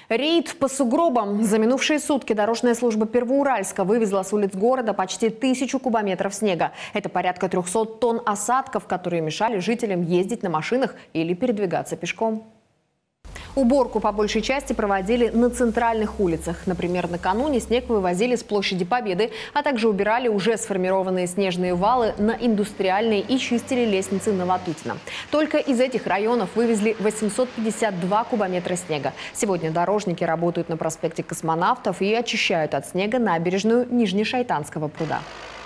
Рейд по сугробам. За минувшие сутки дорожная служба Первоуральска вывезла с улиц города почти 1000 кубометров снега. Это порядка 300 тонн осадков, которые мешали жителям ездить на машинах или передвигаться пешком. Уборку по большей части проводили на центральных улицах. Например, накануне снег вывозили с площади Победы, а также убирали уже сформированные снежные валы на Индустриальной и чистили лестницы на Ватутина. Только из этих районов вывезли 852 кубометра снега. Сегодня дорожники работают на проспекте Космонавтов и очищают от снега набережную Нижнешайтанского пруда.